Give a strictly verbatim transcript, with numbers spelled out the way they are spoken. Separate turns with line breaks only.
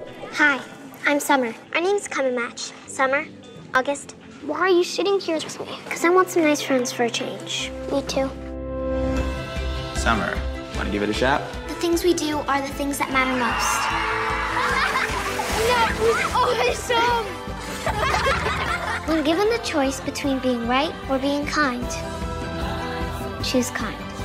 Hi, I'm Summer. Our names come and match. Summer, August. Why are you sitting here with me? Because I want some nice friends for a change. Me too.
Summer, want to give it a shot?
The things we do are the things that matter most. That was awesome! When given the choice between being right or being kind, choose kind.